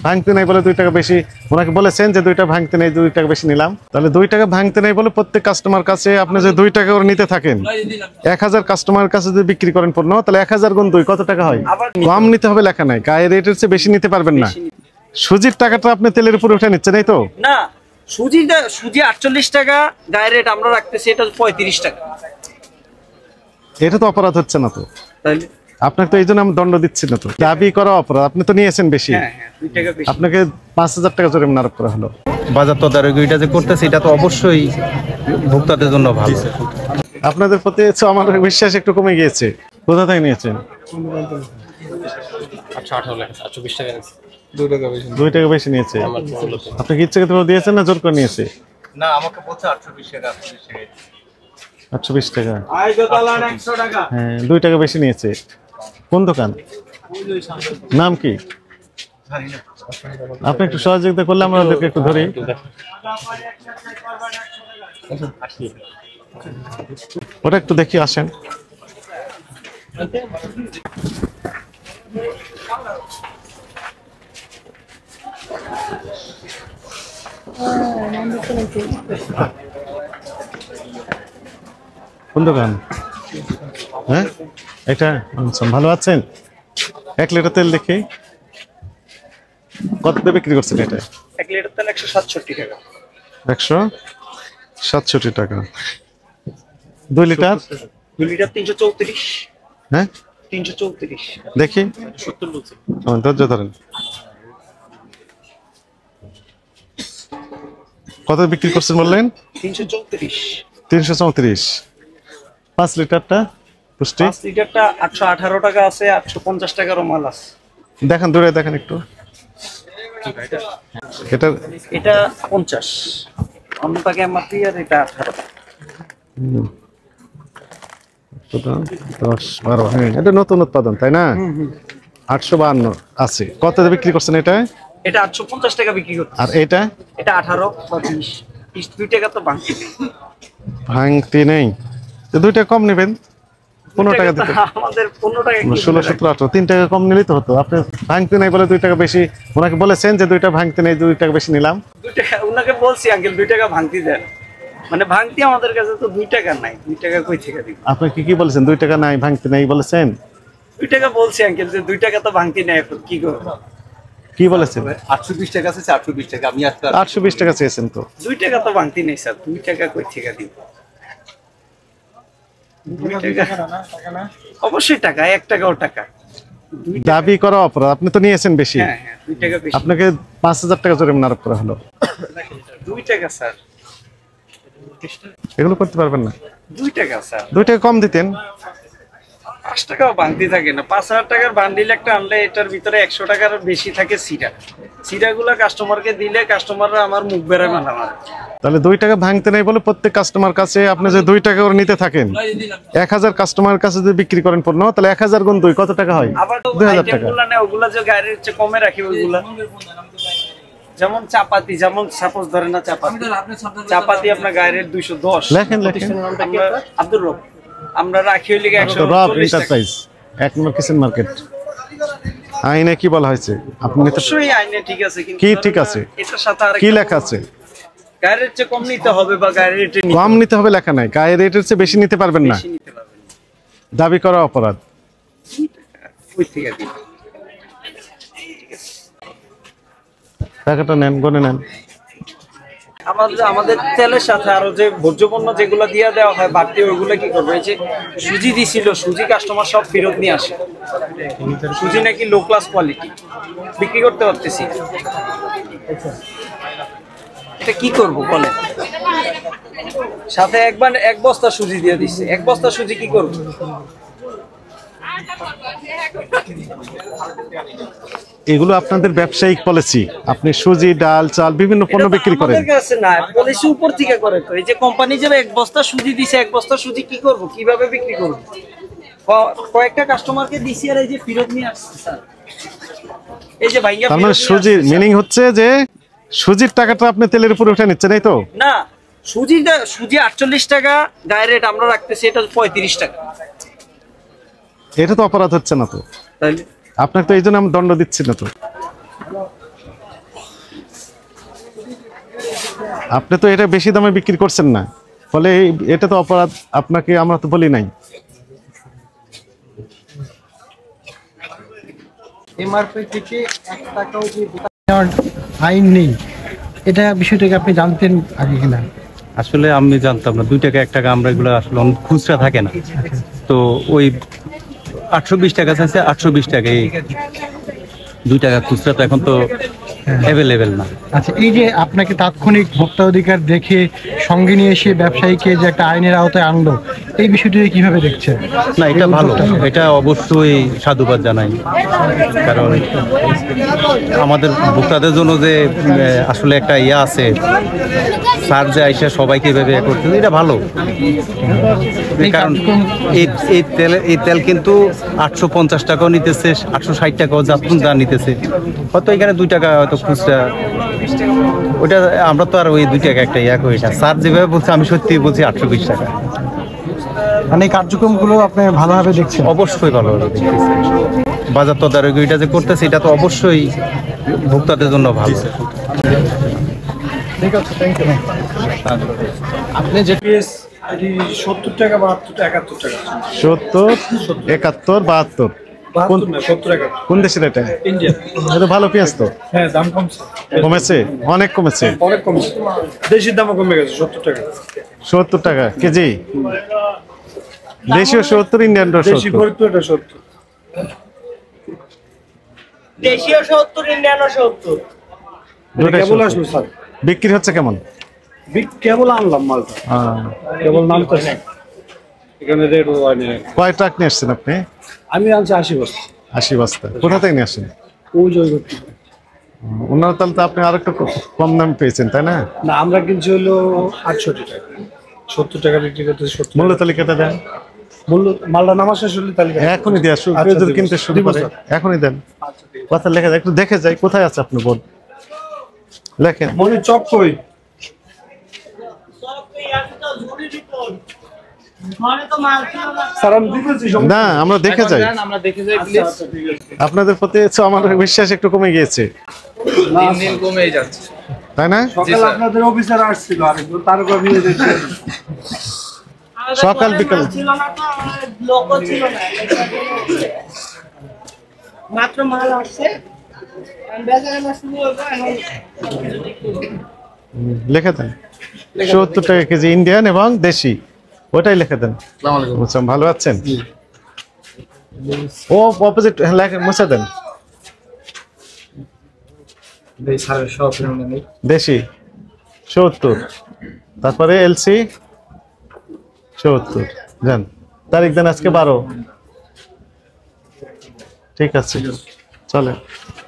ভাঙতে নাই বলে 2 টাকা বেশি ওনাকে বলেছেন যে 2 টাকা ভাঙতে নাই 2 টাকা বেশি নিলাম। তাহলে 2 টাকা ভাঙতে নাই বলে প্রত্যেক কাস্টমার কাছে আপনি যে 2 টাকা করে নিতে থাকেন, 1000 কাস্টমার কাছে যদি বিক্রি করেন পণ্য, তাহলে 1000 গুণ 2 কত টাকা হয়? কম নিতে হবে লেখা নাই, গায়ের রেটের চেয়ে বেশি নিতে পারবেন না। সুজির টাকাটা আপনি তেলের উপরে উঠে নিচ্ছেন, এই তো না? সুজি 48 টাকা, গায়ের রেট আমরা রাখতেছি এটা 35 টাকা। এটা তো অপরাধ হচ্ছে না তো? তাহলে আপনাকে তো এই জন্য আমি দণ্ড দিচ্ছি না তো, দাবি করা অপরাধ। আপনি তো নিয়েছেন বেশি, 2 টাকা বেশি, আপনাকে 5000 টাকা জরিমানা আরোপ করা হলো। বাজার তদারকিটা যে করতেছে এটা তো অবশ্যই ভোক্তাদের জন্য ভালো। আপনাদের প্রতি আমার বিশ্বাস একটু কমে গিয়েছে। কোথা থেকে নিয়েছেন? 820 টাকা 2 টাকা বেশি নিয়েছে। আপনি কি ইচ্ছে করে দিয়েছেন না জোর করে নিয়েছে? না, আমাকে বলছে 820 টাকা। 820 টাকা, 100 টাকা। হ্যাঁ 2 টাকা বেশি নিয়েছে। কোন দোকান, নাম কি? আপনি একটু সহযোগিতা করলে আমরা ওদেরকে একটু ধরি। ওটা একটু দেখি, আসেন। কোন দোকান? হ্যাঁ এটা ভালো আছেন? 1 লিটার তেল দেখি কত দিয়ে বিক্রি করছেন? এটা 1 লিটার তেল 167 টাকা। 167 টাকা। 2 লিটার? 2 লিটার 334। হ্যাঁ 334 দেখি, 70 বলছে। ধৈর্য ধরেন। কত বিক্রি করছেন বললেন? 334। 334। 5 লিটারটা পুষ্টি? 5 লিটারটা 818 টাকা আছে, 850 টাকারও মাল আছে। দেখেন, দূরে দেখেন একটু। এটা 50, অন্য টাকা এমআরপি, আর এটা 18। 10 12, হ্যাঁ এটা নতুন উৎপাদন তাই না? 852 আছে। কত দিয়ে বিক্রি করছেন এটা? এটা 850 টাকা বিক্রি করতে। আর এটা? এটা 18 বা 20। 2 টাকা তো বাকি ভাঙতি নেই, 2 টাকা কম নেবেন। 15 টাকা দিতে আমাদের 15 টাকা, 16 17 18 3 টাকা কম নিলেই তো হতো। আপনি ভাঙতে নাই বলে 2 টাকা বেশি ওনাকে বলেছেন যে 2 টাকা ভাঙতে নাই 2 টাকা বেশি নিলাম। 2 টাকা ওনাকে বলছি আঙ্কেল 2 টাকা ভাঙতি দেন, মানে ভাঙতি আমাদের কাছে তো 2 টাকা নাই। 2 টাকা কই থেকে দিব? আপনি কি বলেছেন? 2 টাকা নাই, ভাঙতে নাই বলেছেন? 2 টাকা বলছি আঙ্কেল, যে 2 টাকা তো ভাঙতি নাই, এখন কি করব? কি বলেছেন? 820 টাকা আছে, 820 টাকা আমি আজকে 820 টাকা চেয়েছেন তো। 2 টাকা তো ভাঙতি নেই স্যার, 2 টাকা কই থেকে দিব? 2 টাকা না, অবশ্যই টাকা, 1 টাকাও টাকা। দাবি করা অপরাধ। আপনি তো নিয়েছেন বেশি, 2 টাকা বেশি। আপনাকে 5000 টাকা জরিমানা আরোপ করা হলো। 2 টাকা স্যার, এগুলো করতে পারবেন না। 2 টাকা স্যার। 2 টাকা কম দিতেন। 5 টাকাও ভাঙতি থাকে না। 5000 টাকার বান্ডিল একটা আনলে এটার ভিতরে 100 টাকার বেশি থাকে সিরা। সিরাগুলো কাস্টমারকে দিলে কাস্টমাররা আমার মুখ বেড়ে মাথা মারে। তাহলে 2 টাকা ভাঙতে নাই বলে প্রত্যেক কাস্টমার কাছে আপনি যে 2 টাকা করে নিতে থাকেন, 1000 কাস্টমার কাছে যদি বিক্রি করেন পণ্য, তাহলে 1000 গুণ 2 কত টাকা হয়? আবার 2000 টাকা। আইটেমগুলো না, ওগুলা যে গাড়ির চেয়ে কমে রাখি ওইগুলা, যেমন চাপাতি, যেমন সাপোজ ধরেন না চাপাতি আপনার গাড়ির 210 লেখেন। আব্দুর রব আমরা রাখি হইলে 140 এন্টারপ্রাইজ 1 নম্বর কিচেন মার্কেট। আইনে কি বলা হয়েছে? আপনি তো অবশ্যই আইনে ঠিক আছে, কিন্তু কি ঠিক আছে? এটার সাথে আর কি লেখা আছে? গাড়ির চেয়ে কম নিতে হবে বা গাড়ির রেটে কম নিতে হবে লেখা নাই, গায়ের রেটের চেয়ে বেশি নিতে পারবেন না। নিতে পারবেন না। দাবি করা অপরাধ। ওই থেকে দিন টাকাটা নেন, গনে নেন। আমাদের তেলের সাথে আরো যে ভোজ্য পণ্য যেগুলো দিয়ে দেওয়া হয় বাড়তি, ওইগুলো কি করবো? এই যে সুজি দিছিল, সুজি কাস্টমার সব ফেরত নিয়ে আসে। সুজি নাকি লো ক্লাস কোয়ালিটি, বিক্রি করতে পারতেছি। এটা কি করব বলে? সাথে একবার 1 বস্তা সুজি দিয়ে দিচ্ছে, 1 বস্তা সুজি কি করব? এগুলো আপনাদের ব্যবসায়িক পলিসি। আপনি সুজি, ডাল, চাল বিভিন্ন পণ্য বিক্রি করেন। আমাদের কাছে না, পলিসি উপর থেকে করে তো। এই যে কোম্পানি যে 1 বস্তা সুজি দিছে, 1 বস্তা সুজি কি করব, কিভাবে বিক্রি করব? কয়েকটা কাস্টমারকে দিছি আর এই যে ফেরত নিয়ে আসছে স্যার। এই যে ভাইয়া, তার মানে সুজির মিনিং হচ্ছে যে সুজির টাকাটা আপনি তেলের উপরে উঠে নিচ্ছেন, এই তো? না, সুজি 48 টাকা, গায়ের রেট আমরা রাখতেছি এটা 35 টাকা। এটা তো অপরাধ হচ্ছে না তো? তাইলে আপনাকে তো এই জন্য আমি দণ্ড দিচ্ছি না তো। আপনি তো এটা বেশি দামে বিক্রি করছেন না, ফলে এটা তো অপরাধ, আপনাকে আমরা তো বলি নাই। এমআরপি থেকে 1 টাকাও যে আইন নেই, এটা বিষয়টাকে আপনি জানতেন আগে কিনা? আসলে আমি জানতাম না, 2 টাকা 1 টাকা আমরা এগুলো আসলে খুচরা থাকে না, তো ওই 820 টাকা চাইছে, 820 টাকা, এই 2 টাকা খুচরা তো এখন তো অ্যাভেলেবেল না। আচ্ছা, এই যে আপনাকে তাৎক্ষণিক ভোক্তা অধিকার দেখে সঙ্গে নিয়ে এসে ব্যবসায়ীকে যে একটা আইনের আওতায় আনলো, এই বিষয়টিকে কিভাবে দেখছেন? না, এটা ভালো, এটা অবশ্যই সাধুবাদ জানাই, কারণ আমাদের ভোক্তাদের জন্য যে আসলে একটা ইয়ে আছে, স্যার যে আইসা সবাইকে এভাবে করতে, এটা ভালো। কারণ এই তেল কিন্তু 850 টাকাও নিতেছে, 860 টাকাও যাত্রী যা নিতেছে, হয়তো এখানে 2 টাকা হয়তো খুচরা, ওটা আমরা তো আর ওই 2 টাকা একটা ইয়া করি না। স্যার যেভাবে বলছে আমি সত্যি বলছি 820 টাকা। মানে এই কার্যক্রমগুলো আপনি ভালোভাবে দেখছেন? অবশ্যই ভালোভাবে দেখতেছি। বাজার তদারকি এটা যে করতেছে, এটা তো অবশ্যই ভোক্তাদের জন্য ভালো। ঠিক আছে, থ্যাংক ইউ। আপনি যে 70 টাকা 72 টাকা 71 টাকা 70, 71, 72। 72 না 70 টাকা কোন দেশের এটা? ইন্ডিয়া। এটা ভালো পেঁয়াজ তো। হ্যাঁ, দাম কমছে, কমেছে, অনেক কমেছে। অনেক কমছে। দেশির দামও কমে গেছে 70 টাকা। 70 টাকা কেজি। দেশীয় 70, ইন্ডিয়ানটা দেশি 70। ফরিদপুর এটা 70। দেশীয় 70, ইন্ডিয়ানও 70। দুটাই কেবল 70। আসলো স্যার, বিক্রি হচ্ছে কেমন? কেবল আনলাম মালটা, কেবল নামতেছে, এখানে রেট হয়নি। কয় ট্রাক নিয়ে আসছেন আপনি? আমি আনছি 80 বস্তা। 80 বস্তা। কোথা থেকে নিয়ে আসেন? ওই জৈব ওনার তাহলে তো আপনি আর একটু কম দাম পেয়েছেন, তাই না? না, আমরা কিনছি হলো 68 টাকা, 70 টাকা বিক্রি করতেছে। 70 মূল্য তালিকাটা দেন। মূল্য মালটা নামা শেষ হলে তালিকা এখনই দেওয়া শুরু, আচ্ছা, যদি দিব। কিনতে শুরু দিব করে স্যার। এখনই দেন। আচ্ছা, ঠিক আছে। কথা লেখা যায়, একটু দেখে যাই কোথায় আছে আপনি বোর্ড লেখেন। মনে চক কই? স্যার আমি দিতেছি সব। না, আমরা দেখে যাই। আমরা দেখে যাই প্লিজ। আচ্ছা, ঠিক আছে। আপনাদের প্রতি তো আমার বিশ্বাস একটু কমে গিয়েছে, দিন দিন কমে যাচ্ছে। তাই না? সকালে আপনাদের অফিসার আসছিল আরেকজন, তার উপর নিয়ে দেখছি। সকাল বিকাল ছিল না তো, লোকও ছিল না, মাত্র মাল আসছে, বেচাকেনা শুরু হবে এখন। লিখে দেন 70 টাকা কেজি ইন্ডিয়ান এবং দেশি, ওটাই লিখে দেন। বুঝলাম, ভালো আছেন? ও অপোজিট লেখেন, মুছে দেন। দেশি 70, তারপরে এলসি 70 জান, তারিখ দেন আজকে 12। ঠিক আছে, চলে।